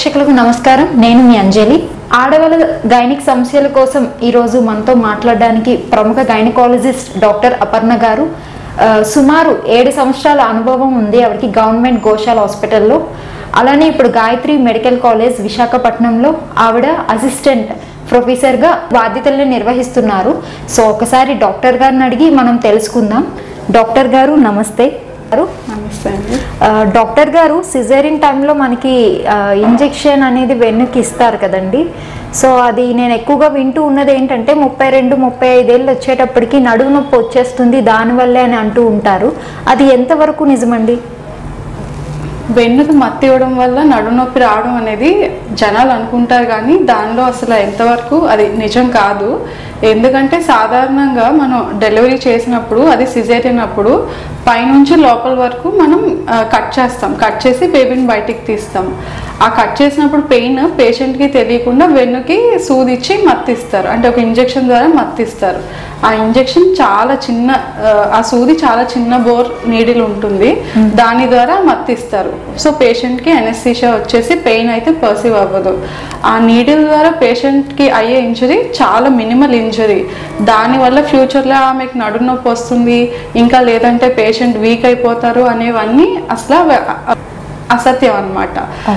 ప్రేక్షకులకు నమస్కారం. నేను మీ అంజలి. ఆడవాళ్ళ గైనిక్ సమస్యల కోసం ఈరోజు మనతో మాట్లాడడానికి ప్రముఖ గైనకాలజిస్ట్ డాక్టర్ అపర్ణ గారు. సుమారు 7 సంవత్సరాల అనుభవం ఉంది ఆవిడకి గవర్నమెంట్ గోశాల హాస్పిటల్లో. అలానే ఇప్పుడు గాయత్రి మెడికల్ కాలేజ్ విశాఖపట్నంలో ఆవిడ అసిస్టెంట్ ప్రొఫెసర్గా బాధ్యతలను నిర్వహిస్తున్నారు. సో ఒకసారి డాక్టర్ గారిని అడిగి మనం తెలుసుకుందాం. డాక్టర్ గారు నమస్తే. నమస్తే అండి. డాక్టర్ గారు, సిజేరియన్ టైంలో మనకి ఇంజెక్షన్ అనేది వెన్నుకి ఇస్తారు కదండి. సో అది నేను ఎక్కువగా వింటూ ఉన్నది ఏంటంటే 32-35 ఏళ్ళు వచ్చేటప్పటికి నడుము నొప్పి వచ్చేస్తుంది దానివల్లే అని అంటూ ఉంటారు. అది ఎంతవరకు నిజమండి? వెన్నుకు మత్తి ఇవ్వడం వల్ల నడునొప్పి రావడం అనేది జనాలు అనుకుంటారు, కానీ దానిలో అసలు ఎంతవరకు అది నిజం కాదు. ఎందుకంటే సాధారణంగా మనం డెలివరీ చేసినప్పుడు, అది సిజేరియన్ అప్పుడు పైనుంచి లోపల వరకు మనం కట్ చేసి బేబీని బయటికి తీస్తాం. ఆ కట్ చేసినప్పుడు పెయిన్ పేషెంట్కి తెలియకుండా వెన్నుకి సూదిచ్చి మత్తిస్తారు, అంటే ఒక ఇంజెక్షన్ ద్వారా మత్తిస్తారు. ఆ ఇంజెక్షన్ చాలా చిన్న, ఆ సూది చాలా చిన్న బోర్ నీడిల్ ఉంటుంది, దాని ద్వారా మత్తిస్తారు. సో పేషెంట్కి అనెస్థీషియా వచ్చేసి పెయిన్ అయితే పర్సీవ్ అవ్వదు. ఆ నీడిల్ ద్వారా పేషెంట్కి అయ్యే ఇంజరీ చాలా మినిమల్ ఇంజరీ. దానివల్ల ఫ్యూచర్లో ఆమెకు నడునొప్పి వస్తుంది, ఇంకా లేదంటే పేషెంట్ వీక్ అయిపోతారు అనేవన్నీ అసలు అసత్యం అన్నమాట.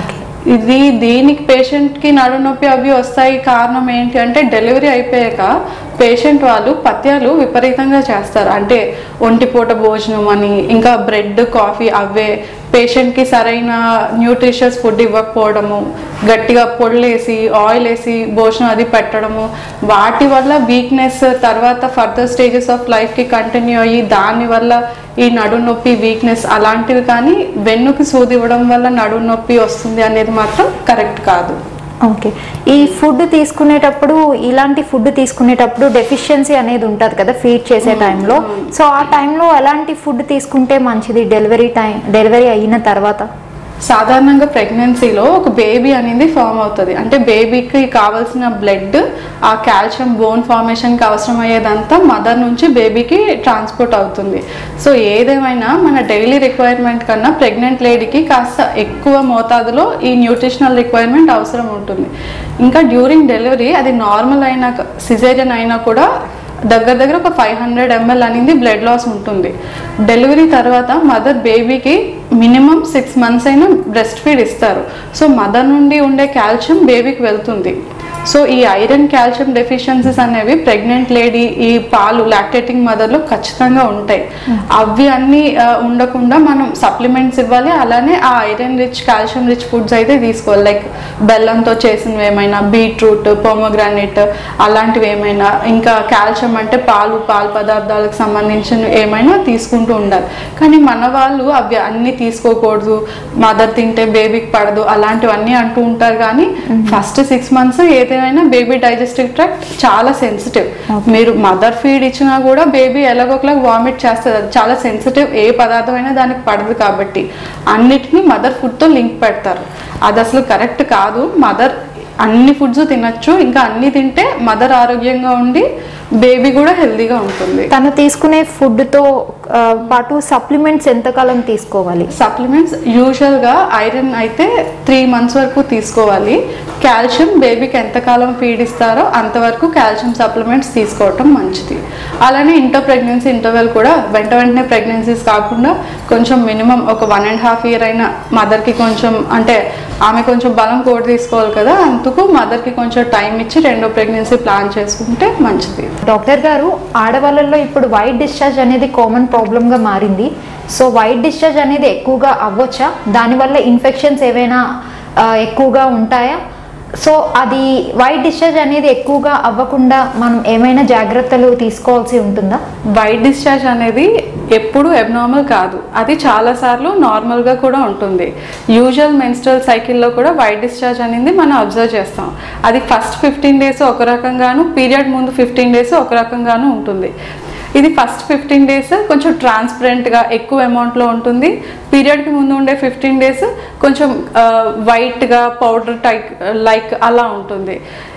దీనికి పేషెంట్కి నడునొప్పి అవి వస్తాయి. కారణం ఏంటి అంటే డెలివరీ అయిపోయాక పేషెంట్ వాళ్ళు పథ్యాలు విపరీతంగా చేస్తారు. అంటే ఒంటిపూట భోజనం అని, ఇంకా బ్రెడ్ కాఫీ అవే, పేషెంట్కి సరైన న్యూట్రిషియస్ ఫుడ్ ఇవ్వకపోవడము, గట్టిగా పొళ్ళేసి ఆయిల్ వేసి భోజనం అది పెట్టడము, వాటి వల్ల వీక్నెస్ తర్వాత ఫర్దర్ స్టేజెస్ ఆఫ్ లైఫ్కి కంటిన్యూ అయ్యి దానివల్ల ఈ నడునొప్పి వీక్నెస్ అలాంటివి. కానీ వెన్నుకి సూది ఇవ్వడం వల్ల నడునొప్పి వస్తుంది అనేది మాత్రం కరెక్ట్ కాదు. ఓకే. ఈ ఫుడ్ తీసుకునేటప్పుడు, ఇలాంటి ఫుడ్ తీసుకునేటప్పుడు డెఫిషియన్సీ అనేది ఉంటుంది కదా ఫీడ్ చేసే టైంలో. సో ఆ టైంలో ఎలాంటి ఫుడ్ తీసుకుంటే మంచిది డెలివరీ అయిన తర్వాత? సాధారణంగా ప్రెగ్నెన్సీలో ఒక బేబీ అనేది ఫామ్ అవుతుంది. అంటే బేబీకి కావాల్సిన బ్లడ్, ఆ కాల్షియం బోన్ ఫార్మేషన్కి అవసరమయ్యేదంతా మదర్ నుంచి బేబీకి ట్రాన్స్పోర్ట్ అవుతుంది. సో ఏదేమైనా మన డైలీ రిక్వైర్మెంట్ కన్నా ప్రెగ్నెంట్ లేడీకి కాస్త ఎక్కువ మోతాదులో ఈ న్యూట్రిషనల్ రిక్వైర్మెంట్ అవసరం ఉంటుంది. ఇంకా డ్యూరింగ్ డెలివరీ అది నార్మల్ అయినా సిజేరియన్ అయినా కూడా దగ్గర ఒక 500 ml అనేది బ్లడ్ లాస్ ఉంటుంది. డెలివరీ తర్వాత మదర్ బేబీకి మినిమం 6 months అయినా బ్రెస్ట్ ఫీడ్ ఇస్తారు. సో మదర్ నుండి ఉండే కాల్షియం బేబీకి వెళ్తుంది. సో ఈ ఐరన్ కాల్షియం డెఫిషియన్సీస్ అనేవి ప్రెగ్నెంట్ లేడీ, ఈ పాలు లాక్టేటింగ్ మదర్లో ఖచ్చితంగా ఉంటాయి. అవి అన్నీ ఉండకుండా మనం సప్లిమెంట్స్ ఇవ్వాలి. అలానే ఆ iron rich, calcium rich foods అయితే తీసుకోవాలి. లైక్ బెల్లంతో చేసినవి ఏమైనా, బీట్రూట్, పొమోగ్రానేట్ అలాంటివి ఏమైనా, ఇంకా కాల్షియం అంటే పాలు పదార్థాలకు సంబంధించినవి ఏమైనా తీసుకుంటూ ఉండాలి. కానీ మన వాళ్ళు అవి అన్నీ తీసుకోకూడదు, మదర్ తింటే బేబీకి పడదు అలాంటివన్నీ అంటూ ఉంటారు. కానీ ఫస్ట్ 6 months ఏదైనా బేబీ డైజెస్టివ్ ట్రాక్ట్ చాలా సెన్సిటివ్. మీరు మదర్ ఫీడ్ ఇచ్చినా కూడా బేబీ ఎలాగోకలాగా వామిట్ చేస్తుంది. అది చాలా సెన్సిటివ్, ఏ పదార్థం అయినా దానికి పడదు. కాబట్టి అన్నిటినీ మదర్ ఫుడ్తో లింక్ పెడతారు. అది అసలు కరెక్ట్ కాదు. మదర్ అన్ని ఫుడ్స్ తినచ్చు, ఇంకా అన్ని తింటే మదర్ ఆరోగ్యంగా ఉండి బేబీ కూడా హెల్దీగా ఉంటుంది. తను తీసుకునే ఫుడ్తో పాటు సప్లిమెంట్స్ ఎంతకాలం తీసుకోవాలి? సప్లిమెంట్స్ యూజువల్గా ఐరన్ అయితే 3 months వరకు తీసుకోవాలి. కాల్షియం బేబీకి ఎంతకాలం ఫీడ్ ఇస్తారో అంతవరకు కాల్షియం సప్లిమెంట్స్ తీసుకోవటం మంచిది. అలానే ఇంటర్ ప్రెగ్నెన్సీ ఇంటర్వెల్ కూడా వెంటనే ప్రెగ్నెన్సీస్ కాకుండా కొంచెం మినిమం ఒక 1.5 year అయినా మదర్కి కొంచెం, అంటే ఆమె కొంచెం బలం కూడా తీసుకోవాలి కదా, అందుకు మదర్కి కొంచెం టైం ఇచ్చి రెండో ప్రెగ్నెన్సీ ప్లాన్ చేసుకుంటే మంచిది. డాక్టర్ గారు, ఆడవాళ్ళలో ఇప్పుడు వైట్ డిశ్చార్జ్ అనేది కామన్ ప్రాబ్లంగా మారింది. సో వైట్ డిశ్చార్జ్ అనేది ఎక్కువగా అవ్వచ్చా? దానివల్ల ఇన్ఫెక్షన్స్ ఏవైనా ఎక్కువగా ఉంటాయా? సో అది వైట్ డిశ్చార్జ్ అనేది ఎక్కువగా అవ్వకుండా మనం ఏమైనా జాగ్రత్తలు తీసుకోవాల్సి ఉంటుందా? వైట్ డిశ్చార్జ్ అనేది ఎప్పుడు అబ్నార్మల్ కాదు, అది చాలాసార్లు నార్మల్గా కూడా ఉంటుంది. యూజువల్ మెన్స్ట్రల్ సైకిల్లో కూడా వైట్ డిశ్చార్జ్ అనేది మనం అబ్జర్వ్ చేస్తాం. అది ఫస్ట్ 15 days ఒక రకంగాను, పీరియడ్ ముందు 15 days ఒక రకంగాను ఉంటుంది. ఇది ఫస్ట్ 15 days కొంచెం ట్రాన్స్పరెంట్గా ఎక్కువ అమౌంట్లో ఉంటుంది. పీరియడ్కి ముందు ఉండే 15 days కొంచెం వైట్గా పౌడర్ టైప్ లైక్ అలా ఉంటుంది.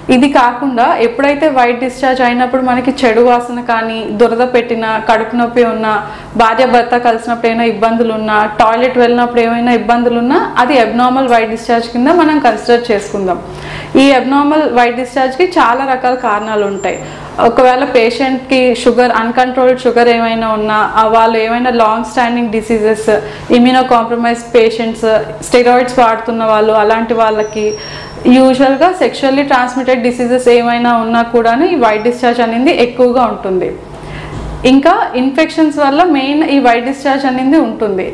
ఇది కాకుండా ఎప్పుడైతే వైట్ డిశ్చార్జ్ అయినప్పుడు మనకి చెడు వాసన కానీ, దురద పెట్టిన, కడుపు నొప్పి ఉన్నా, భార్య భర్త కలిసినప్పుడు ఏమైనా ఇబ్బందులు ఉన్నా, టాయిలెట్ వెళ్ళినప్పుడు ఏమైనా ఇబ్బందులు ఉన్నా అది అబ్నార్మల్ వైట్ డిశ్చార్జ్ కింద మనం కన్సిడర్ చేసుకుందాం. ఈ అబ్నార్మల్ వైట్ డిశ్చార్జ్కి చాలా రకాల కారణాలు ఉంటాయి. ఒకవేళ పేషెంట్కి షుగర్, అన్కంట్రోల్డ్ షుగర్ ఏమైనా ఉన్నా, వాళ్ళు ఏమైనా long standing diseases, immunocompromised patients, steroids వాడుతున్న వాళ్ళు, అలాంటి వాళ్ళకి, యూజువల్గా సెక్షువల్లీ ట్రాన్స్మిటెడ్ డిసీజెస్ ఏమైనా ఉన్నా కూడా ఈ వైట్ డిశ్చార్జ్ అనేది ఎక్కువగా ఉంటుంది. ఇంకా ఇన్ఫెక్షన్స్ వల్ల మెయిన్ ఈ వైట్ డిశ్చార్జ్ అనేది ఉంటుంది.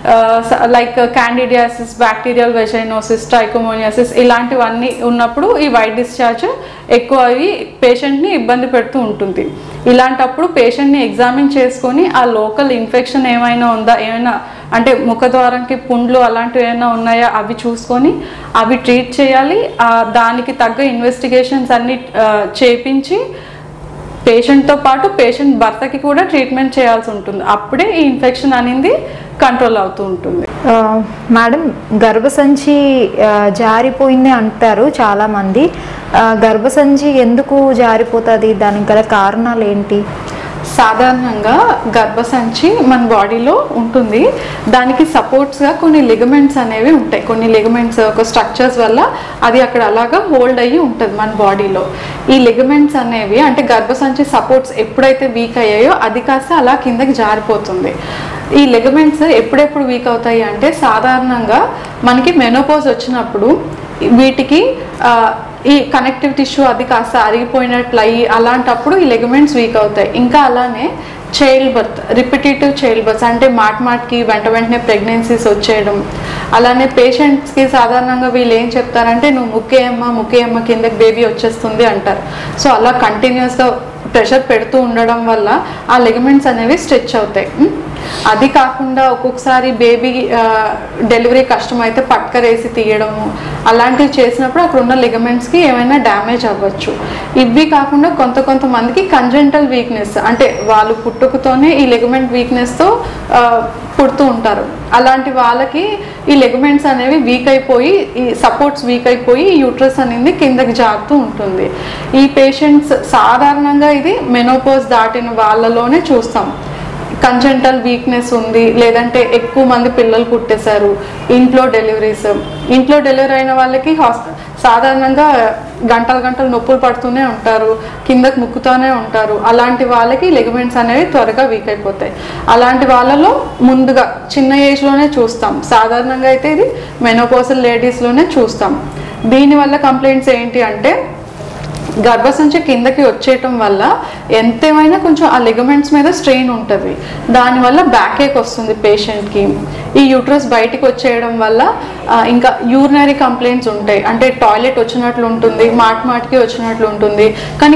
Like candidiasis, bacterial vaginosis, trichomoniasis ఇలాంటివన్నీ ఉన్నప్పుడు ఈ వైట్ డిశ్చార్జ్ ఎక్కువ అవి పేషెంట్ని ఇబ్బంది పెడుతూ ఉంటుంది. ఇలాంటప్పుడు పేషెంట్ని ఎగ్జామిన్ చేసుకొని ఆ లోకల్ ఇన్ఫెక్షన్ ఏమైనా ఉందా, ఏమైనా అంటే ముఖద్వారంకి పుండ్లు అలాంటివి ఏమైనా ఉన్నాయా అవి చూసుకొని అవి ట్రీట్ చేయాలి. దానికి తగ్గ ఇన్వెస్టిగేషన్స్ అన్ని చేపించి పేషెంట్తో పాటు పేషెంట్ భర్తకి కూడా ట్రీట్మెంట్ చేయాల్సి ఉంటుంది. అప్పుడే ఈ ఇన్ఫెక్షన్ అనేది కంట్రోల్ అవుతూ ఉంటుంది. మేడం, గర్భసంచి జారిపోయింది అంటారు చాలామంది. గర్భసంచి ఎందుకు జారిపోతుంది, దానికి గల కారణాలు ఏంటి? సాధారణంగా గర్భసంచి మన బాడీలో ఉంటుంది. దానికి సపోర్ట్స్గా కొన్ని లిగమెంట్స్ అనేవి ఉంటాయి. కొన్ని లిగమెంట్స్ ఒక స్ట్రక్చర్స్ వల్ల అది అక్కడ అలాగా హోల్డ్ అయ్యి ఉంటుంది మన బాడీలో. ఈ లిగమెంట్స్ అనేవి అంటే గర్భసంచి సపోర్ట్స్ ఎప్పుడైతే వీక్ అయ్యాయో అది కాస్త అలా కిందకి జారిపోతుంది. ఈ లిగమెంట్స్ ఎప్పుడెప్పుడు వీక్ అవుతాయి అంటే సాధారణంగా మనకి మెనోపాజ్ వచ్చినప్పుడు వీటికి ఈ కనెక్టివ్ టిష్యూ అది కాస్త అరిగిపోయినట్లు అయ్యి అలాంటప్పుడు ఈ లెగమెంట్స్ వీక్ అవుతాయి. ఇంకా అలానే child birth, repetitive child birth అంటే మాటికి వెంటనే ప్రెగ్నెన్సీస్ వచ్చేయడం. అలానే పేషెంట్స్కి సాధారణంగా వీళ్ళు ఏం చెప్తారంటే నువ్వు ముక్కేయమ్మ కిందకి బేబీ వచ్చేస్తుంది అంటారు. సో అలా కంటిన్యూస్గా ప్రెషర్ పెడుతూ ఉండడం వల్ల ఆ లెగమెంట్స్ అనేవి స్ట్రెచ్ అవుతాయి. అది కాకుండా ఒక్కొక్కసారి బేబీ డెలివరీ కష్టమైతే పట్కరేసి తీయడము అలాంటివి చేసినప్పుడు అక్కడ ఉన్న లిగమెంట్స్కి ఏమైనా డ్యామేజ్ అవ్వచ్చు. ఇవి కాకుండా కొంతమందికి కంజెంటల్ వీక్నెస్ అంటే వాళ్ళు పుట్టుకతోనే ఈ లిగమెంట్ వీక్నెస్తో పుడుతూ ఉంటారు. అలాంటి వాళ్ళకి ఈ లెగమెంట్స్ అనేవి వీక్ అయిపోయి, ఈ సపోర్ట్స్ వీక్ అయిపోయి యూట్రస్ అనేది కిందకి జారుతూ ఉంటుంది. ఈ పేషెంట్స్ సాధారణంగా ఇది మెనోపాజ్ దాటిన వాళ్ళలోనే చూస్తాం. కంజెంటల్ వీక్నెస్ ఉంది, లేదంటే ఎక్కువ మంది పిల్లలు పుట్టేశారు, ఇంట్లో డెలివరీ అయిన వాళ్ళకి సాధారణంగా గంటలు నొప్పులు పడుతూనే ఉంటారు, కిందకు ముక్కుతూనే ఉంటారు. అలాంటి వాళ్ళకి లెగమెంట్స్ అనేవి త్వరగా వీక్ అయిపోతాయి. అలాంటి వాళ్ళలో ముందుగా చిన్న ఏజ్లోనే చూస్తాం. సాధారణంగా అయితే ఇది మెనోపాజల్ లేడీస్లోనే చూస్తాం. దీనివల్ల కంప్లైంట్స్ ఏంటి అంటే గర్భసంచి కిందకి వచ్చేయటం వల్ల ఎంతేమైనా కొంచెం ఆ లిగమెంట్స్ మీద స్ట్రెయిన్ ఉంటుంది. దానివల్ల బ్యాక్ ఏక్ వస్తుంది పేషెంట్కి. ఈ యూట్రస్ బయటికి వచ్చేయడం వల్ల ఇంకా యూరినరీ కంప్లైంట్స్ ఉంటాయి. అంటే టాయిలెట్ వచ్చినట్లు ఉంటుంది, మాటికి వచ్చినట్లు ఉంటుంది, కానీ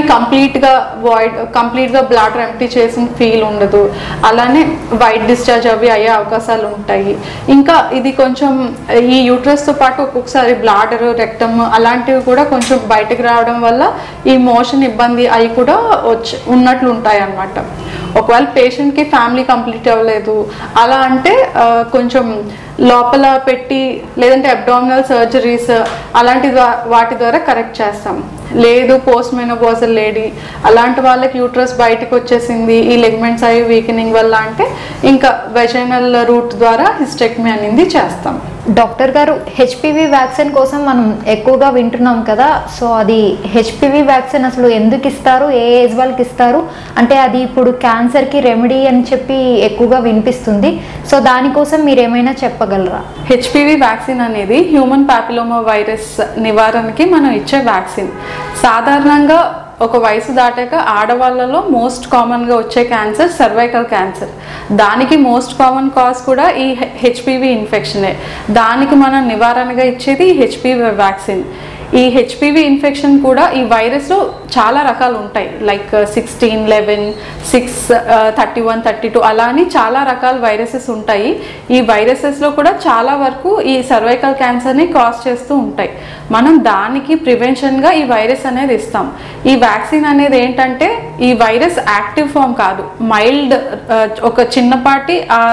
కంప్లీట్గా బ్లాడర్ ఎంప్టీ చేసిన ఫీల్ ఉండదు. అలానే వైట్ డిశ్చార్జ్ అవి అయ్యే అవకాశాలు ఉంటాయి. ఇంకా ఇది కొంచెం ఈ యూట్రస్తో పాటు ఒక్కొక్కసారి బ్లాడర్, రెక్టమ్ అలాంటివి కూడా కొంచెం బయటకు రావడం వల్ల ఈ మోషన్ ఇబ్బంది అవి కూడా ఉన్నట్లు ఉంటాయి అన్నమాట. ఒకవేళ పేషెంట్కి ఫ్యామిలీ కంప్లీట్ అవ్వలేదు అలా అంటే కొంచెం లోపల పెట్టి లేదంటే అబ్డామినల్ సర్జరీస్ అలాంటి వాటి ద్వారా కరెక్ట్ చేస్తాం. లేదు పోస్ట్ మెనోపాజల్ లేడీ అలాంటి వాళ్ళకి యూట్రస్ బయటకు వచ్చేసింది ఈ లెగ్మెంట్స్ అవి వీకెనింగ్ వల్ల అంటే ఇంకా వెజైనల్ రూట్ ద్వారా హిస్టెక్టమీ అనేది చేస్తాం. డాక్టర్ గారు, హెచ్పివి వ్యాక్సిన్ కోసం మనం ఎక్కువగా వింటున్నాం కదా, సో అది హెచ్పివి వ్యాక్సిన్ అసలు ఎందుకు ఇస్తారు, ఏ ఏజ్ వాళ్ళకి ఇస్తారు? అంటే అది ఇప్పుడు క్యాన్సర్కి రెమెడీ అని చెప్పి ఎక్కువగా వినిపిస్తుంది. సో దానికోసం మీరు ఏమైనా చెప్పగలరా? హెచ్పివి వ్యాక్సిన్ అనేది హ్యూమన్ పాపిలోమా వైరస్ నివారణకి మనం ఇచ్చే వ్యాక్సిన్. సాధారణంగా ఒక వయసు దాటాక ఆడవాళ్ళలో మోస్ట్ కామన్గా వచ్చే క్యాన్సర్ సర్వైకల్ క్యాన్సర్. దానికి మోస్ట్ కామన్ కాజ్ కూడా ఈ హెచ్పివి ఇన్ఫెక్షనే. దానికి మనం నివారణగా ఇచ్చేది ఈ హెచ్పివి వ్యాక్సిన్. ఈ హెచ్పివి ఇన్ఫెక్షన్ కూడా ఈ వైరస్లో చాలా రకాలు ఉంటాయి. లైక్ 16, 11, 6, 31, 32 అలా అని చాలా రకాల వైరసెస్ ఉంటాయి. ఈ వైరసెస్లో కూడా చాలా వరకు ఈ సర్వైకల్ క్యాన్సర్ని కాజ్ చేస్తూ ఉంటాయి. మనం దానికి ప్రివెన్షన్గా ఈ వైరస్ అనేది ఇస్తాం. ఈ వ్యాక్సిన్ అనేది ఏంటంటే ఈ వైరస్ యాక్టివ్ ఫామ్ కాదు, మైల్డ్ ఒక చిన్నపాటి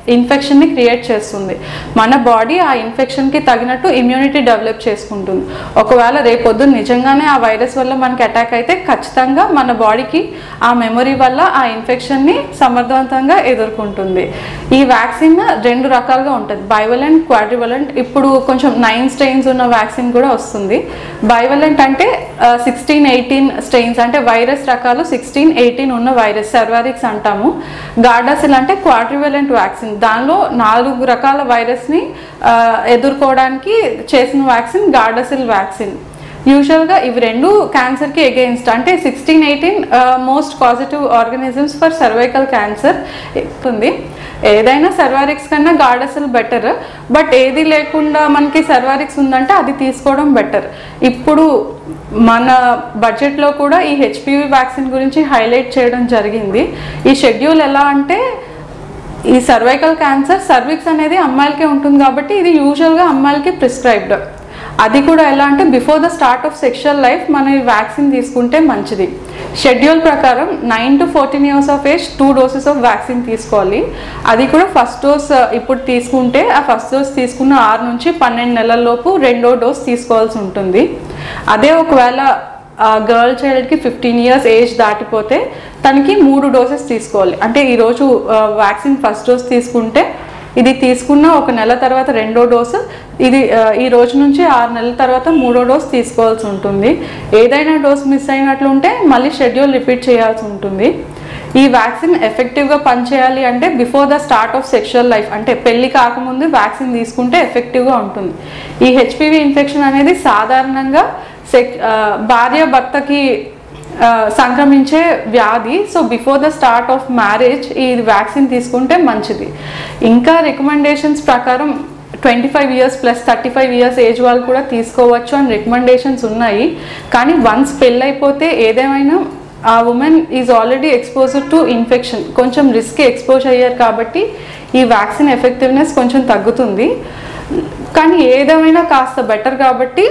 ఇన్ఫెక్షన్ని క్రియేట్ చేస్తుంది. మన బాడీ ఆ ఇన్ఫెక్షన్కి తగినట్టు ఇమ్యూనిటీ డెవలప్ చేసుకుంటుంది. ఒకవేళ రేపొద్దున నిజంగానే ఆ వైరస్ వల్ల మనకి అటాక్ అయితే ఖచ్చితంగా మన బాడీకి ఆ మెమొరీ వల్ల ఆ ఇన్ఫెక్షన్ని సమర్థవంతంగా ఎదుర్కొంటుంది. ఈ వ్యాక్సిన్ 2 రకాలుగా ఉంటుంది, బైవలెంట్, క్వాడ్రివలెంట్. ఇప్పుడు కొంచెం 9 స్ట్రెయిన్స్ ఉన్న వ్యాక్సిన్ కూడా వస్తుంది. బైవలెంట్ అంటే 16-18 స్ట్రెయిన్స్, అంటే వైరస్ రకాలు 16-18 ఉన్న వైరస్ సర్వారిక్స్ అంటాము. గార్డాసిల్ అంటే క్వాడ్రివలెంట్ వ్యాక్సిన్, దానిలో 4 రకాల వైరస్ని ఎదుర్కోవడానికి చేసిన వ్యాక్సిన్ గార్డాసిల్ వ్యాక్సిన్. యూజువల్గా ఇవి 2 క్యాన్సర్కి ఎగెయిన్స్ట్, అంటే 16-18 most positive organisms for cervical cancer ఉంది. ఏదైనా సర్వారిక్స్ కన్నా గార్డాసిల్ బెటర్, బట్ ఏది లేకుండా మనకి సర్వారిక్స్ ఉందంటే అది తీసుకోవడం బెటర్. ఇప్పుడు మన బడ్జెట్లో కూడా ఈ హెచ్పివి వ్యాక్సిన్ గురించి హైలైట్ చేయడం జరిగింది. ఈ షెడ్యూల్ ఎలా అంటే, ఈ సర్వైకల్ క్యాన్సర్ సర్విక్స్ అనేది అమ్మాయిలకే ఉంటుంది కాబట్టి ఇది యూజువల్గా అమ్మాయిలకి ప్రిస్క్రైబ్డ్. అది కూడా ఎలా అంటే before the start of sexual life మనం ఈ వ్యాక్సిన్ తీసుకుంటే మంచిది. షెడ్యూల్ ప్రకారం 9 to 14 years of age 2 doses of vaccine తీసుకోవాలి. అది కూడా ఫస్ట్ డోస్ ఇప్పుడు తీసుకుంటే ఆ ఫస్ట్ డోస్ తీసుకున్న 6 నుంచి 12 నెలల్లోపు 2వ డోస్ తీసుకోవాల్సి ఉంటుంది. అదే ఒకవేళ గర్ల్ చైల్డ్కి 15 years ఏజ్ దాటిపోతే తనకి 3 doses తీసుకోవాలి. అంటే ఈరోజు వ్యాక్సిన్ ఫస్ట్ డోస్ తీసుకుంటే ఇది తీసుకున్న 1 నెల తర్వాత 2వ డోసు, ఇది ఈ రోజు నుంచి 6 నెలల తర్వాత 3వ డోస్ తీసుకోవాల్సి ఉంటుంది. ఏదైనా డోస్ మిస్ అయినట్లుంటే మళ్ళీ షెడ్యూల్ రిపీట్ చేయాల్సి ఉంటుంది. ఈ వ్యాక్సిన్ ఎఫెక్టివ్గా పనిచేయాలి అంటే before the start of sexual life, అంటే పెళ్లి కాకముందు వ్యాక్సిన్ తీసుకుంటే ఎఫెక్టివ్గా ఉంటుంది. ఈ హెచ్పివి ఇన్ఫెక్షన్ అనేది సాధారణంగా భార్య భర్తకి సంక్రమించే వ్యాధి. So before the start of marriage ఈ వ్యాక్సిన్ తీసుకుంటే మంచిది. ఇంకా రికమెండేషన్స్ ప్రకారం 25 years ప్లస్ 35 years ఏజ్ వాళ్ళు కూడా తీసుకోవచ్చు అని రికమెండేషన్స్ ఉన్నాయి. కానీ వన్స్ పెళ్ళైపోతే ఏదేమైనా ఆ women is already exposed to infection, కొంచెం రిస్క్ ఎక్స్పోజ్ అయ్యారు కాబట్టి ఈ వ్యాక్సిన్ ఎఫెక్టివ్నెస్ కొంచెం తగ్గుతుంది. కానీ ఏదేమైనా కాస్త బెటర్ కాబట్టి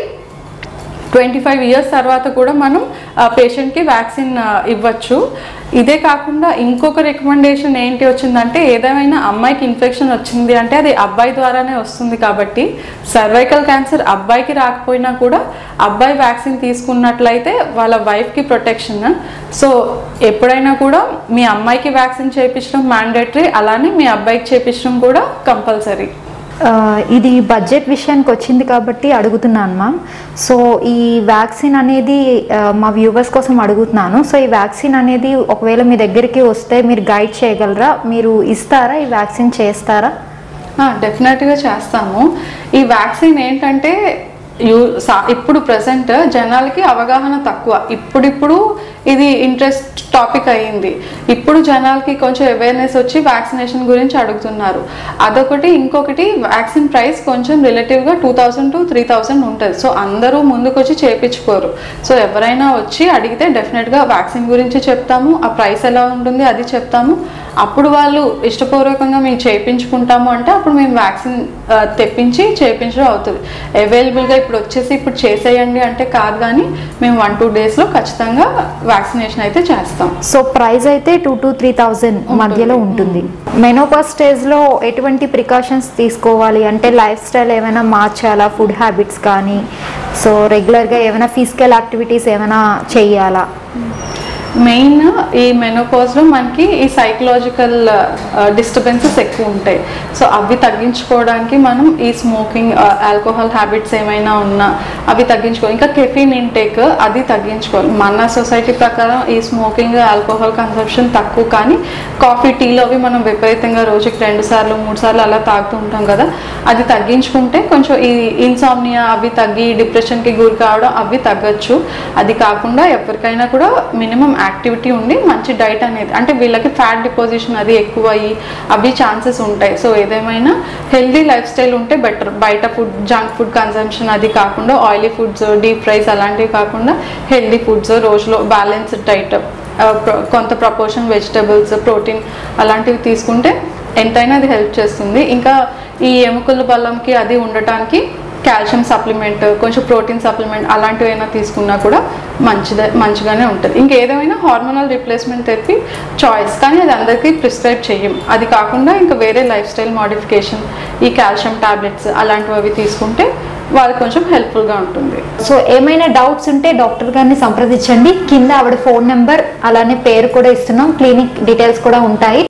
25 years తర్వాత కూడా మనం పేషెంట్కి వ్యాక్సిన్ ఇవ్వచ్చు. ఇదే కాకుండా ఇంకొక రికమెండేషన్ ఏంటి వచ్చిందంటే, ఏదేమైనా అమ్మాయికి ఇన్ఫెక్షన్ వచ్చింది అంటే అది అబ్బాయి ద్వారానే వస్తుంది కాబట్టి సర్వైకల్ క్యాన్సర్ అబ్బాయికి రాకపోయినా కూడా అబ్బాయి వ్యాక్సిన్ తీసుకున్నట్లయితే వాళ్ళ వైఫ్కి ప్రొటెక్షన్. సో ఎప్పుడైనా కూడా మీ అమ్మాయికి వ్యాక్సిన్ చేయించడం మ్యాండేటరీ, అలానే మీ అబ్బాయికి చేయించడం కూడా కంపల్సరీ. ఇది బడ్జెట్ విషయానికి వచ్చింది కాబట్టి అడుగుతున్నాను మ్యామ్. సో ఈ వ్యాక్సిన్ అనేది మా వ్యూవర్స్ కోసం అడుగుతున్నాను. సో ఈ వ్యాక్సిన్ అనేది ఒకవేళ మీ దగ్గరికి వస్తే మీరు గైడ్ చేయగలరా? మీరు ఇస్తారా? ఈ వ్యాక్సిన్ చేస్తారా? డెఫినెట్గా చేస్తాము. ఈ వ్యాక్సిన్ ఏంటంటే ఇప్పుడు ప్రజెంట్ జనాలకి అవగాహన తక్కువ, ఇప్పుడిప్పుడు ఇది ఇంట్రెస్ట్ టాపిక్ అయ్యింది. ఇప్పుడు జనాలకి కొంచెం అవేర్నెస్ వచ్చి వ్యాక్సినేషన్ గురించి అడుగుతున్నారు. అదొకటి. ఇంకొకటి వ్యాక్సిన్ ప్రైస్ కొంచెం రిలేటివ్గా 2000 to 3000 ఉంటుంది. సో అందరూ ముందుకు వచ్చి చేయించుకోరు. సో ఎవరైనా వచ్చి అడిగితే డెఫినెట్గా వ్యాక్సిన్ గురించి చెప్తాము, ఆ ప్రైస్ ఎలా ఉంటుంది అది చెప్తాము. అప్పుడు వాళ్ళు ఇష్టపూర్వకంగా మేము చేయించుకుంటాము అంటే అప్పుడు మేము వ్యాక్సిన్ తెప్పించి చేయించడం అవుతుంది. అవైలబుల్గా ఇప్పుడు చేసేయండి అంటే కాదు, కానీ మేము 1-2 daysలో ఖచ్చితంగా వ్యాక్సినేషన్ అయితే చేస్తాం. సో ప్రైస్ అయితే 2,000 to 3,000 మధ్యలో ఉంటుంది. మెనోపాజ్ స్టేజ్లో ఎటువంటి ప్రికాషన్స్ తీసుకోవాలి? అంటే లైఫ్ స్టైల్ ఏమైనా మార్చాలా? ఫుడ్ హ్యాబిట్స్ కానీ, సో రెగ్యులర్గా ఏమైనా ఫిజికల్ యాక్టివిటీస్ ఏమైనా చేయాలా? మెయిన్ ఈ మెనోపాజ్లో మనకి ఈ సైకలాజికల్ డిస్టర్బెన్సెస్ ఎక్కువ ఉంటాయి. సో అవి తగ్గించుకోవడానికి మనం ఈ స్మోకింగ్, ఆల్కహాల్ హ్యాబిట్స్ ఏమైనా ఉన్నా అవి తగ్గించుకోవాలి. ఇంకా కెఫీన్ ఇంటేక్ అది తగ్గించుకోవాలి. మన సొసైటీ ప్రకారం ఈ స్మోకింగ్, ఆల్కహాల్ కన్సంప్షన్ తక్కువ, కానీ కాఫీ, టీలో అవి మనం విపరీతంగా రోజుకి 2 సార్లు 3 సార్లు అలా తాగుతూ ఉంటాం కదా, అది తగ్గించుకుంటే కొంచెం ఈ ఇన్సామ్నియా అవి తగ్గి డిప్రెషన్కి గురి కావడం అవి తగ్గచ్చు. అది కాకుండా ఎవరికైనా కూడా మినిమం యాక్టివిటీ ఉండి మంచి డైట్ అనేది, అంటే వీళ్ళకి ఫ్యాట్ డిపోజిషన్ అది ఎక్కువ అయ్యి అవి ఛాన్సెస్ ఉంటాయి. సో ఏదేమైనా హెల్దీ లైఫ్ స్టైల్ ఉంటే బెటర్. బయట ఫుడ్, జంక్ ఫుడ్ కన్సంప్షన్ అది కాకుండా, ఆయిలీ ఫుడ్స్, డీప్ ఫ్రైస్ అలాంటివి కాకుండా హెల్దీ ఫుడ్స్, రోజులో బ్యాలెన్స్డ్ డైట్, కొంత ప్రపోర్షన్ వెజిటబుల్స్, ప్రోటీన్ అలాంటివి తీసుకుంటే ఎంతైనా అది హెల్ప్ చేస్తుంది. ఇంకా ఈ ఎముకల బలంకి అది ఉండటానికి కాల్షియం సప్లిమెంట్, కొంచెం ప్రోటీన్ సప్లిమెంట్ అలాంటివి అయినా తీసుకున్నా కూడా మంచిగానే ఉంటుంది. ఇంకేదేమైనా హార్మోనల్ రీప్లేస్మెంట్ థెరపీ చాయిస్, కానీ అది అందరికీ ప్రిస్క్రైబ్ చేయం. అది కాకుండా ఇంకా వేరే లైఫ్ స్టైల్ మోడిఫికేషన్, ఈ కాల్షియం టాబ్లెట్స్ అలాంటివి తీసుకుంటే వాళ్ళకి కొంచెం హెల్ప్ఫుల్గా ఉంటుంది. సో ఏమైనా డౌట్స్ ఉంటే డాక్టర్ గారిని సంప్రదించండి. కింద ఆవిడ ఫోన్ నెంబర్ అలానే పేరు కూడా ఇస్తున్నాం, క్లినిక్ డీటెయిల్స్ కూడా ఉంటాయి.